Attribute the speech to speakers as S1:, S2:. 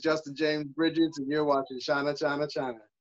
S1: Justin James Bridges, and you're watching Channa Channa Channa.